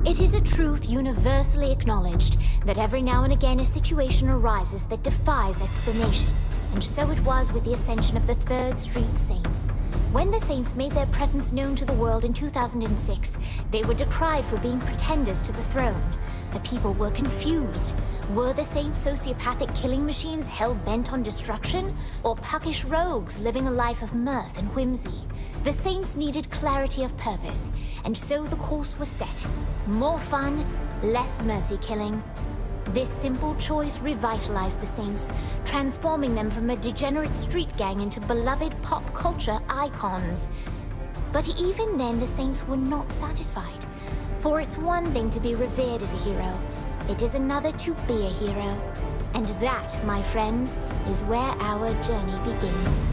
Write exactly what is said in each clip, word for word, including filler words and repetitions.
It is a truth universally acknowledged that every now and again a situation arises that defies explanation. And so it was with the ascension of the Third Street Saints. When the Saints made their presence known to the world in two thousand six, they were decried for being pretenders to the throne. The people were confused. Were the Saints sociopathic killing machines hell-bent on destruction? Or puckish rogues living a life of mirth and whimsy? The Saints needed clarity of purpose, and so the course was set. More fun, less mercy-killing. This simple choice revitalized the Saints, transforming them from a degenerate street gang into beloved pop culture icons. But even then, the Saints were not satisfied. For it's one thing to be revered as a hero, it is another to be a hero. And that, my friends, is where our journey begins.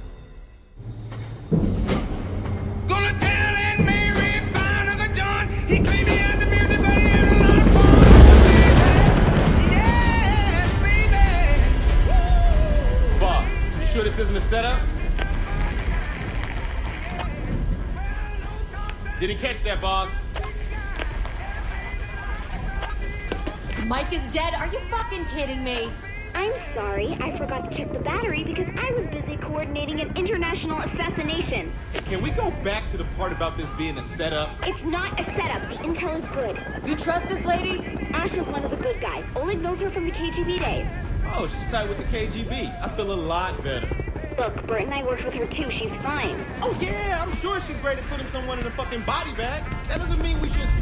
Gonna tell Aunt Mary about Uncle John. He claimed he has the music, but he had a lot of fun. Yeah, baby. Boss, you sure this isn't a setup? Didn't catch that, boss. Mike is dead? Are you fucking kidding me? I'm sorry, I forgot to check the battery because I was busy coordinating an international assassination. Hey, can we go back to the part about this being a setup? It's not a setup. The intel is good. You trust this lady? Asha's one of the good guys. Oleg knows her from the K G B days. Oh, she's tight with the K G B. I feel a lot better. Look, Bert and I worked with her too. She's fine. Oh yeah, I'm sure she's great at putting someone in a fucking body bag. That doesn't mean we should...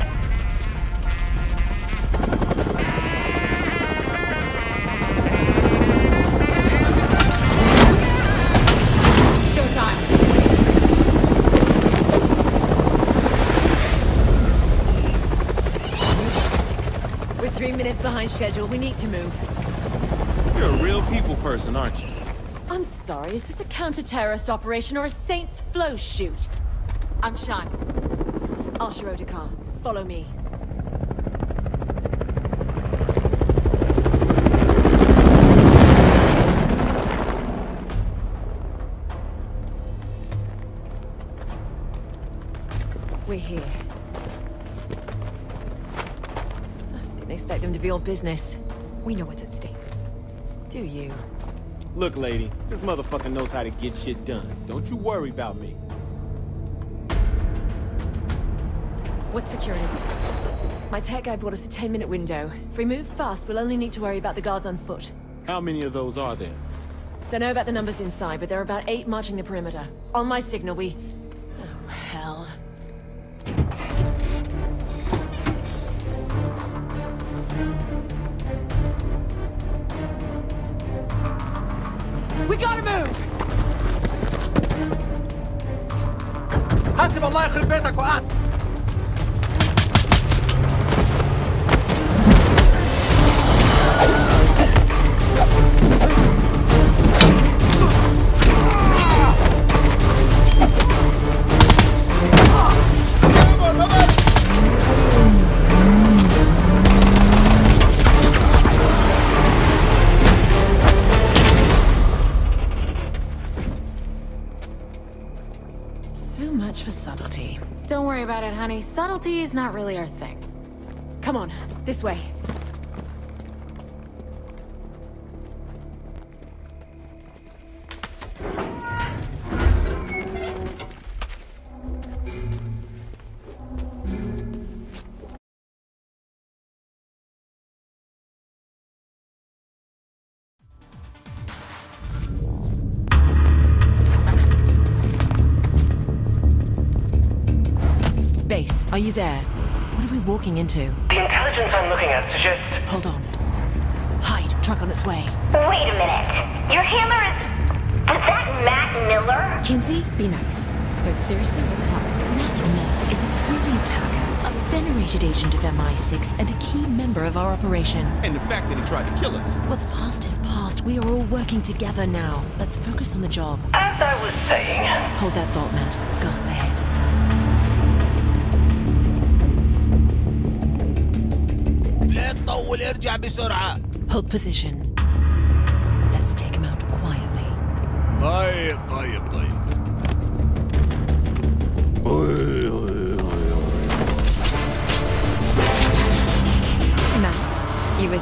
Three minutes behind schedule. We need to move. You're a real people person, aren't you? I'm sorry, is this a counter-terrorist operation or a Saints flow shoot? I'm Sean. Asha Otakar, follow me. We're here. Expect them to be all business. We know what's at stake. Do you? Look, lady, this motherfucker knows how to get shit done. Don't you worry about me. What's security? My tech guy brought us a ten minute window. If we move fast, we'll only need to worry about the guards on foot. How many of those are there? Don't know about the numbers inside, but there are about eight marching the perimeter. On my signal, we... Oh, hell. We gotta move! حاسب الله يخرب بيتك وقعت. For subtlety. Don't worry about it, honey. Subtlety is not really our thing. Come on, this way. Base, are you there? What are we walking into? The intelligence I'm looking at suggests... Hold on. Hide, truck on its way. Wait a minute. Your handler is... Was that Matt Miller? Kinsey, be nice. But seriously, what the hell? Matt Miller is a brilliant hacker, a venerated agent of M I six, and a key member of our operation. And the fact that he tried to kill us. What's past is past. We are all working together now. Let's focus on the job. As I was saying... Hold that thought, Matt. Guards ahead. Hold position. Let's take him out quietly. طيب طيب طيب.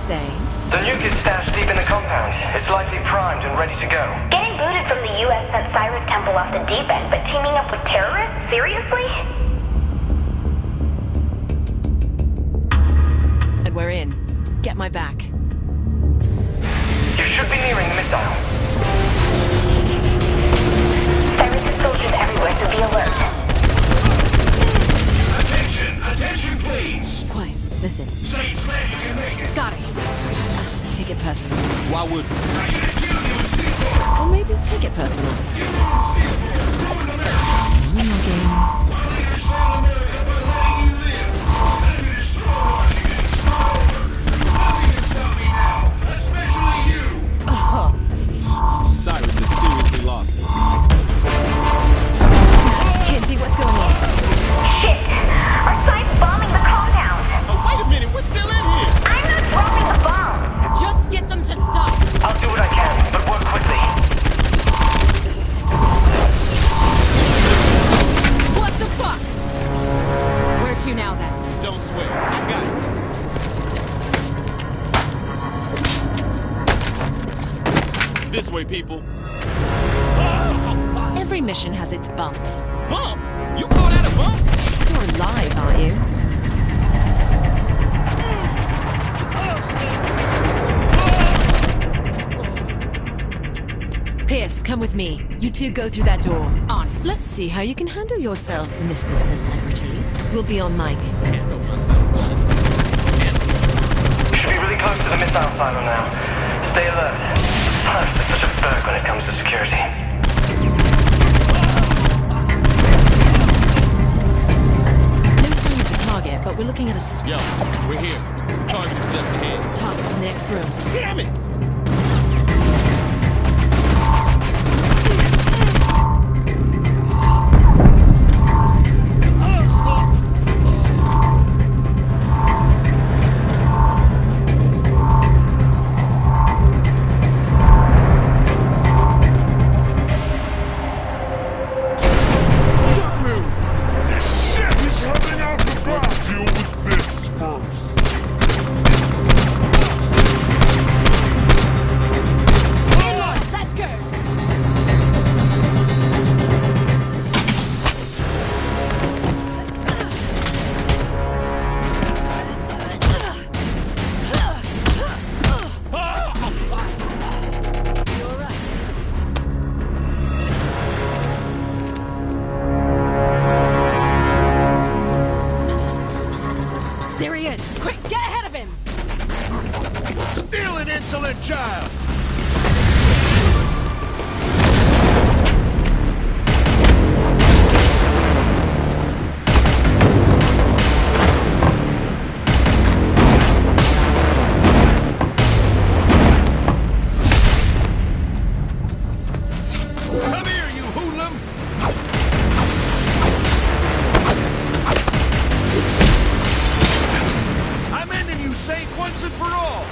saying? The nuke is stashed deep in the compound. It's likely primed and ready to go. Getting booted from the U S sent Cyrus Temple off the deep end, but teaming up with terrorists? Seriously? And we're in. Get my back. You should be nearing the missile. Cyrus has soldiers everywhere, so be alert. Attention, attention, please. Quiet. Listen. Saints landing can make it. Got it. Ah, don't take it personal. Why would we? I'm gonna kill you and steal more. Or maybe take it personal. You won't steal more. Ruin America. Running my game. While they destroy America by letting you live. Let me destroy you and start over. Nothing can stop me now. Especially you. Cyrus is seriously lost. Kinsey, what's going on? Shit! Our side's bombing the compound! Oh, wait a minute, we're still in here! I'm not dropping the bomb! Just get them to stop. I'll do what I can, but work quickly. What the fuck? Where to now then? Don't swear, I got it. This way, people. Every mission has its bumps. Bump? You call that a bump? You're alive, aren't you? Pierce, come with me. You two go through that door. On. Let's see how you can handle yourself, Mister Celebrity. We'll be on mic. Can't help myself. Shit. We should be really close to the missile silo now. Stay alert. Cyrus is such a berg when it comes to security. No sign of the target, but we're looking at a s- Yo, we're here. Target just ahead. target's in the next room. Damn it! There he is. Quick, get ahead of him. Steal an insolent child. Come here, you hoodlum! I'm ending you, Saint, once and for all!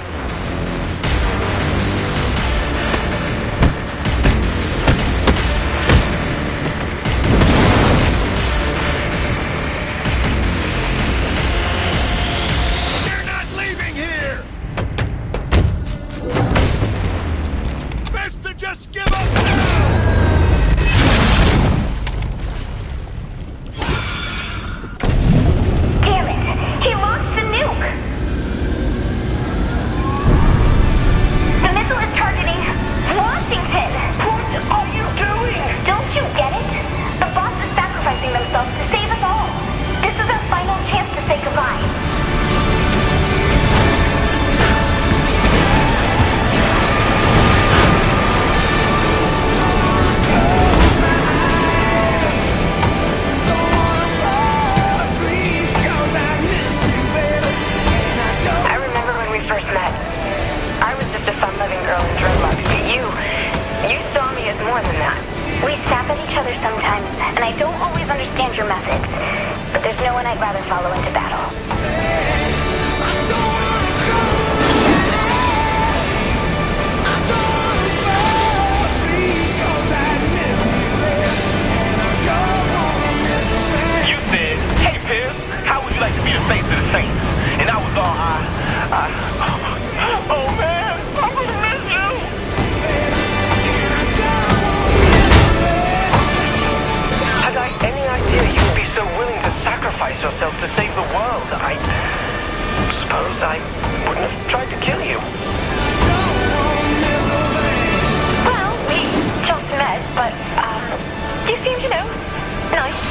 You're not leaving here! Best to just give up now! Damn it! He launched the nuke! The missile is targeting Washington! What are you doing? Don't you get it? The boss is sacrificing themselves to save us all! This is our final chance to say goodbye. I remember when we first met. I was just a fun-loving girl in dreadlocks, but you, you saw me as more than that. We snap at each other sometimes, and I don't always understand your methods. But there's no one I'd rather follow into battle. You said, hey, Piers, how would you like to be the face of the Saints? And I was all, I, I, Nice.